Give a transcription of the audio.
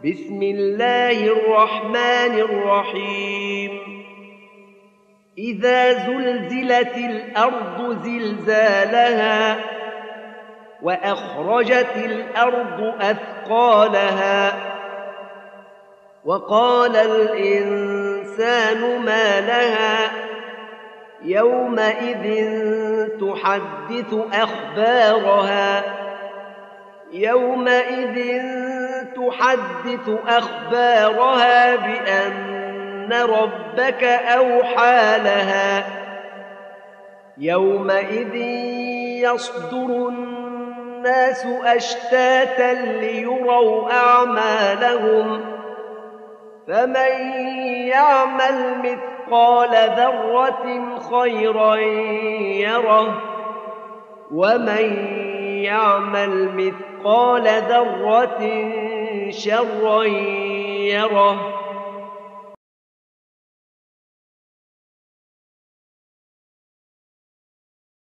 بسم الله الرحمن الرحيم إذا زلزلت الأرض زلزالها وأخرجت الأرض أثقالها وقال الإنسان ما لها يومئذ تحدث أخبارها بأن ربك أوحى لها يومئذ يصدر الناس أشتاتا ليروا أعمالهم فمن يعمل مثقال ذرة خيرا يره ومن يعمل مثقال ذرة شرا يره